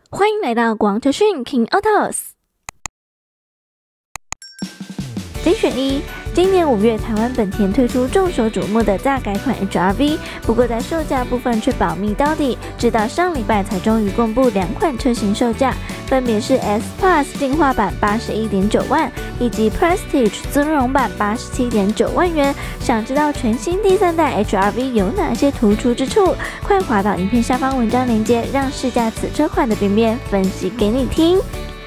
欢迎来到广车讯 King Autos。精选一，今年5月，台湾本田推出众所瞩目的大改款 HR-V， 不过在售价部分却保密到底，直到上礼拜才终于公布2款车型售价，分别是 S Plus 进化版81.9万，以及 Prestige 尊荣版87.9万元。想知道全新第3代 HR-V 有哪些突出之处？快滑到影片下方文章链接，让试驾此车款的边边分析给你听。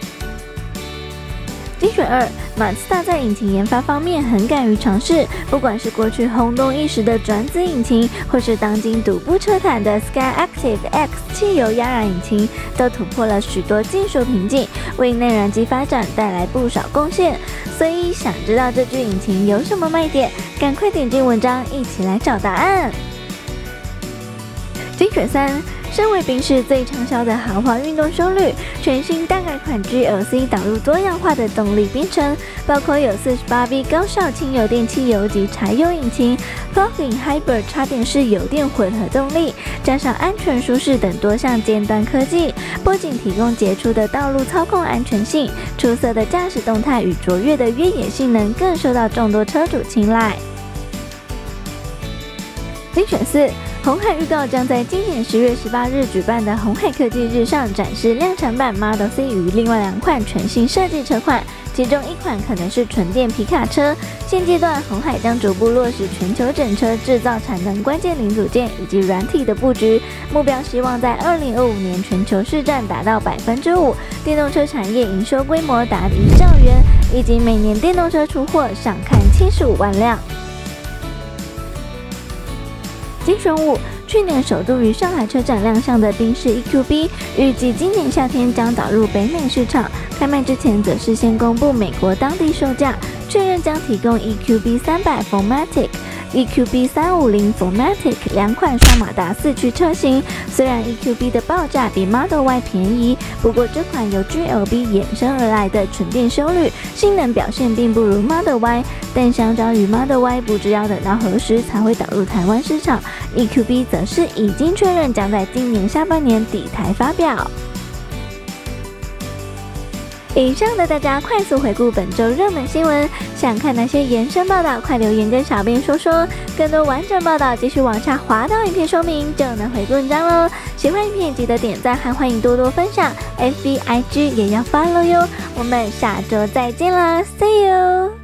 精选2，马自达在引擎研发方面很敢于尝试，不管是过去轰动一时的转子引擎，或是当今独步车坛的 Skyactiv X 汽油压燃引擎，都突破了许多技术瓶颈，为内燃机发展带来不少贡献。所以想知道这具引擎有什么卖点，赶快点进文章一起来找答案。精选3，身为宾士最畅销的豪华运动休旅，全新大改款 GLC 导入多样化的动力编程，包括有 48V 高效轻油电汽油及柴油引擎、Plug-in Hybrid 插电式油电混合动力，加上安全舒适等多项尖端科技，不仅提供杰出的道路操控安全性，出色的驾驶动态与卓越的越野性能更受到众多车主青睐。精选4，鸿海预告将在今年10月18日举办的鸿海科技日上展示量产版 Model C 与另外2款全新设计车款，其中一款可能是纯电皮卡车。现阶段，鸿海将逐步落实全球整车制造产能关键零组件以及软体的布局，目标希望在2025年全球市占达到5%，电动车产业营收规模达1兆元，以及每年电动车出货上看75万辆。精选5，去年首度于上海车展亮相的宾士 EQB， 预计今年夏天将导入北美市场，开卖之前则事先公布美国当地售价，确认将提供 EQB 300 4MATIC、EQB 350 4MATIC 2款双马达4驱车型。虽然 EQB 的报价比 Model Y 便宜，不过这款由 GLB 衍生而来的纯电休旅，性能表现并不如 Model Y， 但相较于 Model Y， 不知要等到何时才会导入台湾市场。EQB 则是已经确认将在今年下半年底台发表。以上的大家快速回顾本周热门新闻，想看哪些延伸报道，快留言跟小编说说。更多完整报道，继续往下滑到影片说明就能回顾文章喽。喜欢影片记得点赞，还欢迎多多分享，FB、IG 也要 follow 哟。我们下周再见啦 ，See you。